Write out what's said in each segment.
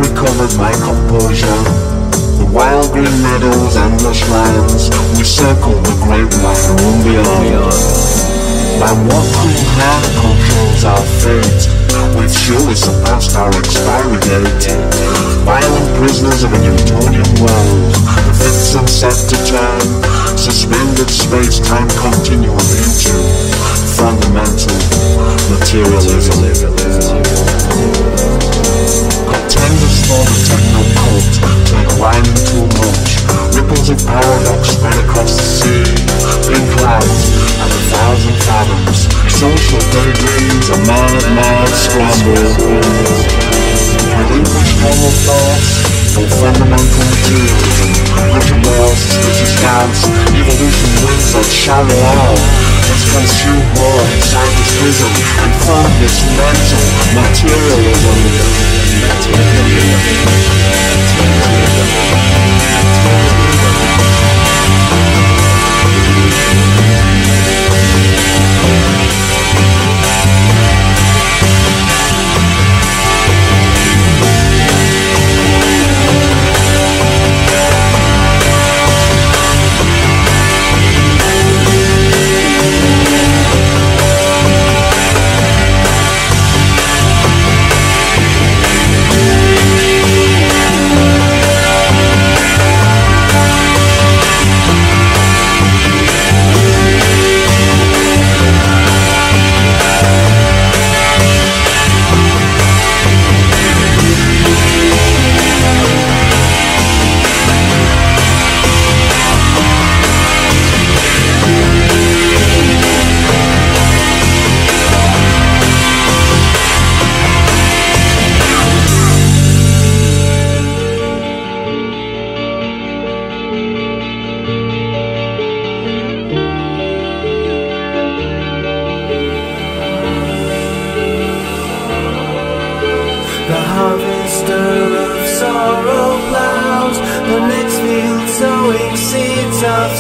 recovered my composure. The wild green meadows and lush lands, we circle the great white room beyond. By what cruel hand controls our fate? We've surely surpassed our expiry date. Violent prisoners of a Newtonian world, the fifth sunset to turn, suspended space-time continuum into fundamental materialism. Contenders for the techno-cult take wine too much. Ripples of paradox spread across the sea, in clouds at 1,000 fathoms. Social daydreams, a mad scramble. Relinquish normal thoughts for fundamental materialism. Richard Wells, suspicious doubts. Evolution wins at shallow hour. Let's consume more inside this prison and fund this mental materialism. The harvester of sorrow plows the mixed field, sowing seeds of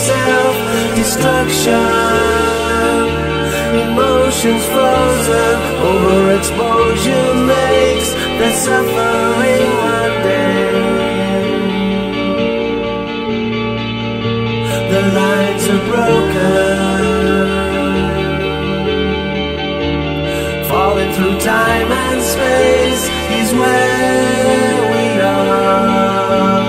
self-destruction. Emotions frozen, overexposure makes the suffering mundane. The lines are broken, falling through time and space is where we are.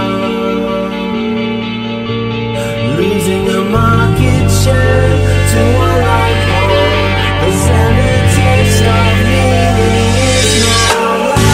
Losing a market share to a life form. The standard taste of meaning is no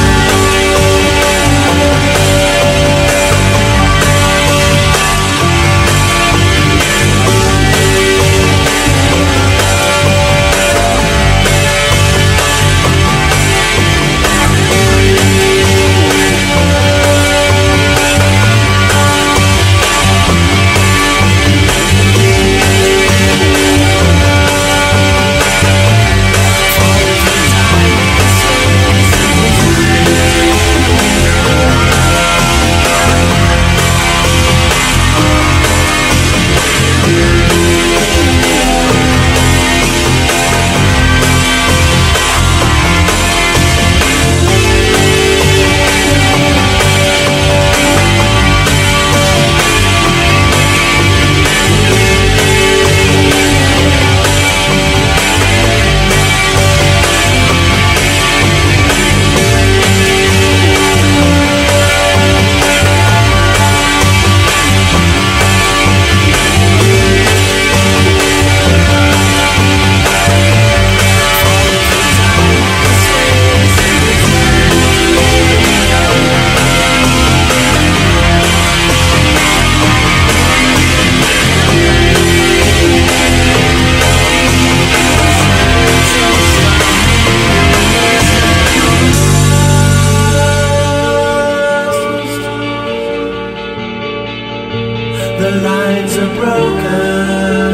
the lines are broken,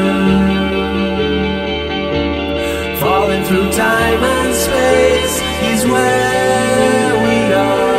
falling through time and space is where we are.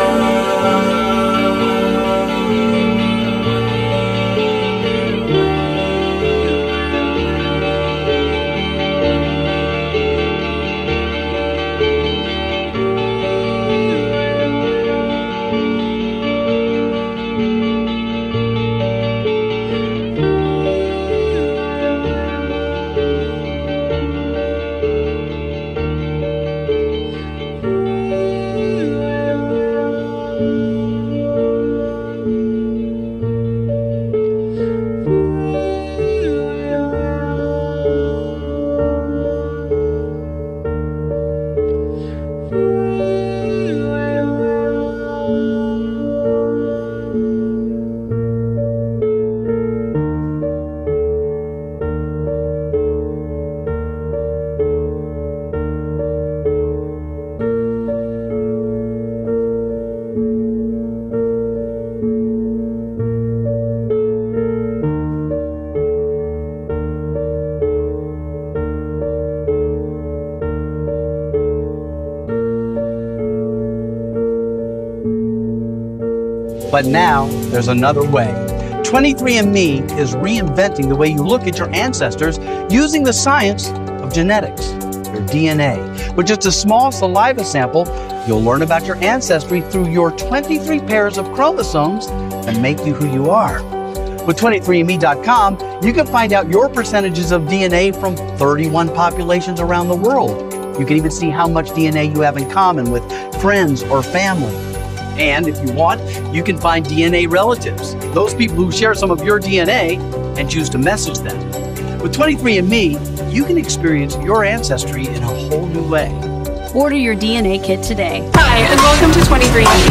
But now there's another way. 23andMe is reinventing the way you look at your ancestors using the science of genetics, your DNA. With just a small saliva sample, you'll learn about your ancestry through your 23 pairs of chromosomes that make you who you are. With 23andMe.com, you can find out your percentages of DNA from 31 populations around the world. You can even see how much DNA you have in common with friends or family. And if you want, you can find DNA relatives, those people who share some of your DNA, and choose to message them. With 23andMe, you can experience your ancestry in a whole new way. Order your DNA kit today. Hi, and welcome to 23andMe.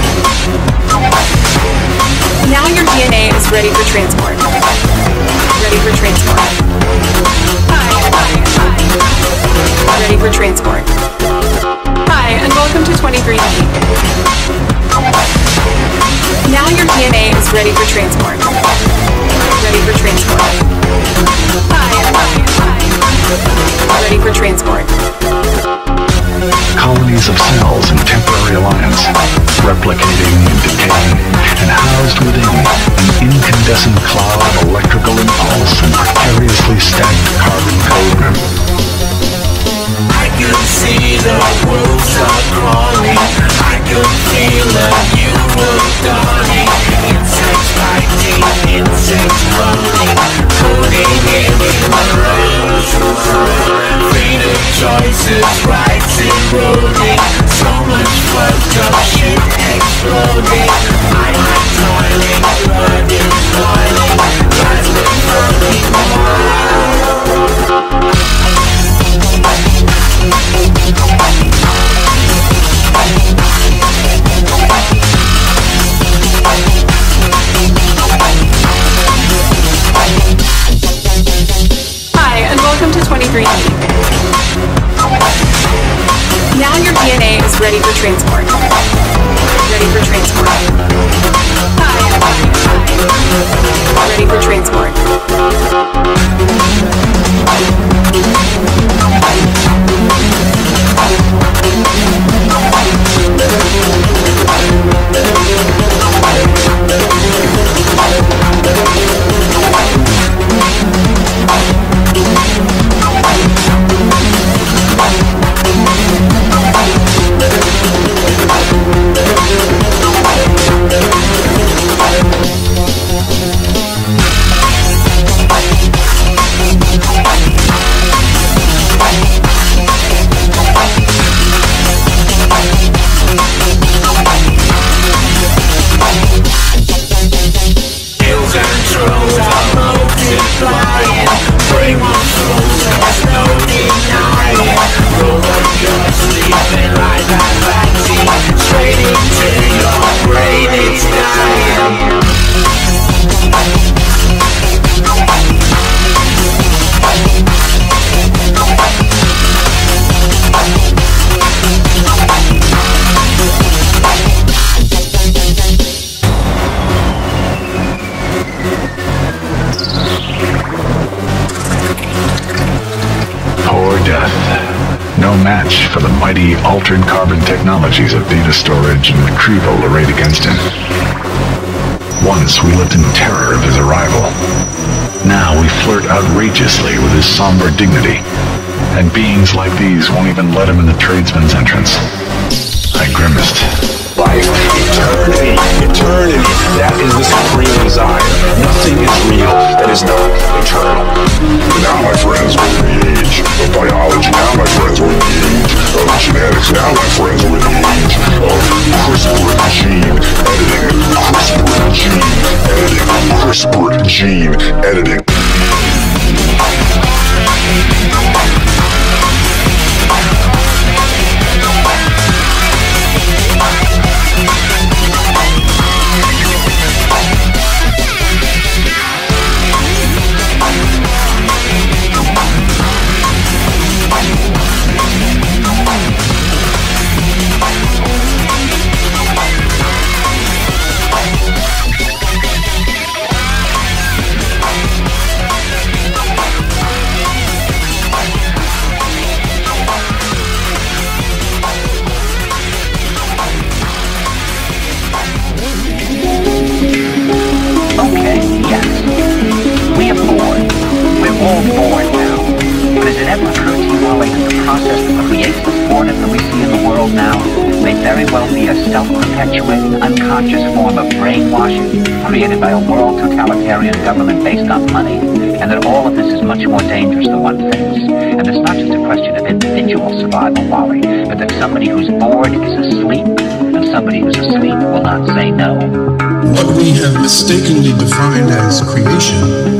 Now your DNA is ready for transport. Ready for transport. Hi. Ready for transport. Hi, and welcome to 23andMe. Now your DNA is ready for transport. Ready for transport. Hi. Ready for transport. Colonies of cells in temporary alliance, replicating and decaying, and housed within an incandescent cloud of electrical impulse and precariously stacked carbon code. I can see the wolves are crawling. I can feel the new world dawning. Insects fighting, insects rolling, coding in the roads. Freedom choices, rights eroding. So much fucked up shit exploding. My mind toiling, blood is boiling. Lies been burning Hi, and welcome to 23andMe. Now your DNA is ready for transport. Ready for transport. Hi. Ready for transport. Match for the mighty altered carbon technologies of data storage and retrieval arrayed against him. Once we lived in terror of his arrival. Now we flirt outrageously with his somber dignity, and beings like these won't even let him in the tradesman's entrance. I grimaced. Life, eternity, that is the supreme desire. Nothing is real that is not eternal. Now, my friends, we're in the age of biology. Now, my friends, we're in the age of genetics. Now, my friends, we're in the age of CRISPR gene editing. CRISPR gene editing. process that creates this boredom that we see in the world now may very well be a self-perpetuating, unconscious form of brainwashing created by a world totalitarian government based on money, and that all of this is much more dangerous than one thinks. And it's not just a question of individual survival, Wally, but that somebody who's bored is asleep, and somebody who's asleep will not say no. What we have mistakenly defined as creation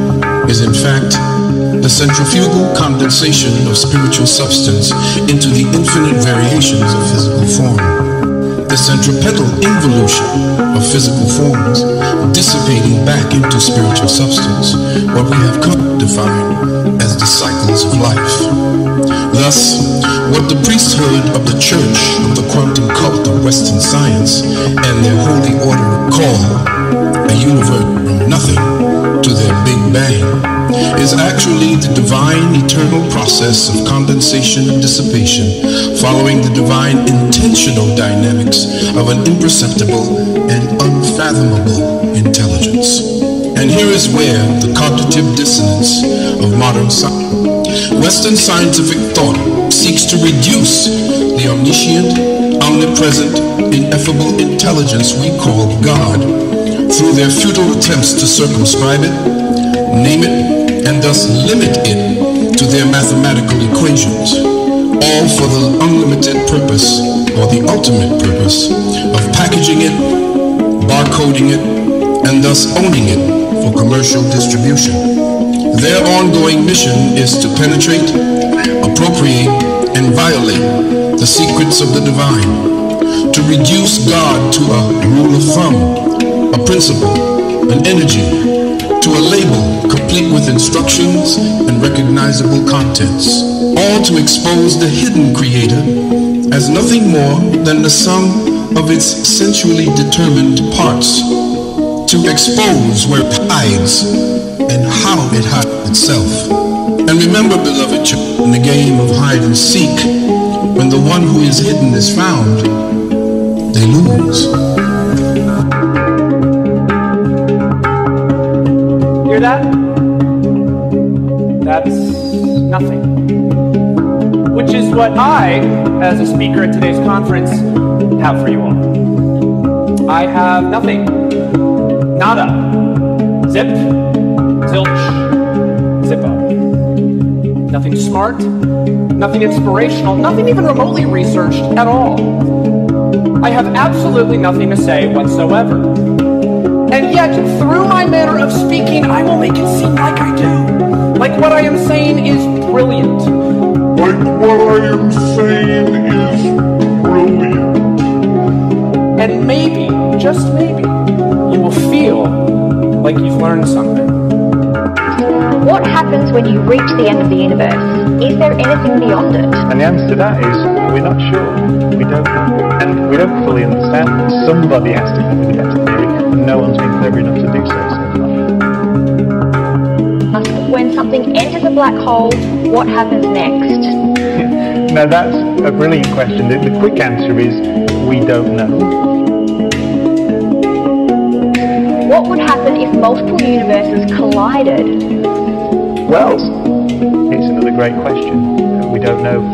is in fact the centrifugal condensation of spiritual substance into the infinite variations of physical form. The centripetal involution of physical forms dissipating back into spiritual substance, what we have come to define as the cycles of life. Thus, what the priesthood of the Church of the quantum cult of Western science and their holy order call a universe from nothing to their Big Bang is actually the divine eternal process of condensation and dissipation following the divine intentional dynamics of an imperceptible and unfathomable intelligence. And here is where the cognitive dissonance of modern science, Western scientific thought, seeks to reduce the omniscient, omnipresent, ineffable intelligence we call God through their futile attempts to circumscribe it, name it, and thus limit it to their mathematical equations, all for the unlimited purpose, or the ultimate purpose, of packaging it, barcoding it, and thus owning it for commercial distribution. Their ongoing mission is to penetrate, appropriate, and violate the secrets of the divine, to reduce God to a rule of thumb, a principle, an energy, to a label complete with instructions and recognizable contents, all to expose the hidden creator as nothing more than the sum of its sensually determined parts, to expose where it hides and how it hides itself. And remember, beloved children, in the game of hide and seek, when the one who is hidden is found, they lose. Hear that? That's nothing. Which is what I, as a speaker at today's conference, have for you all. I have nothing. Nada. Zip. Zilch. Zippo. Nothing smart. Nothing inspirational. Nothing even remotely researched at all. I have absolutely nothing to say whatsoever. And yet, through my manner of speaking, I will make it seem like I do. Like what I am saying is brilliant. Like what I am saying is brilliant. And maybe, just maybe, you will feel like you've learned something. What happens when you reach the end of the universe? Is there anything beyond it? And the answer to that is, we're not sure. We don't know. And we don't fully understand. Somebody has to come with a better theory, and no one's been clever enough to do so far. When something enters a black hole, what happens next? Now that's a brilliant question. The quick answer is, we don't know. What would happen if multiple universes collided? Well, it's another great question. We don't know.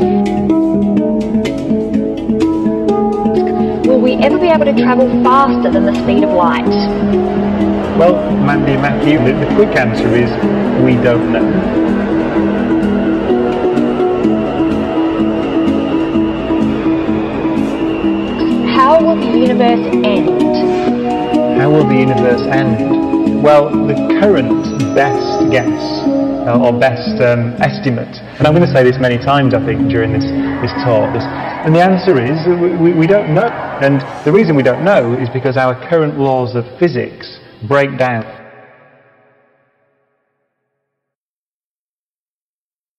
Will we ever be able to travel faster than the speed of light? Well, Mandy and Matthew, the quick answer is, we don't know. How will the universe end? How will the universe end? Well, the current best guess, or best estimate, and I'm going to say this many times I think during this talk, and the answer is we don't know. And the reason we don't know is because our current laws of physics break down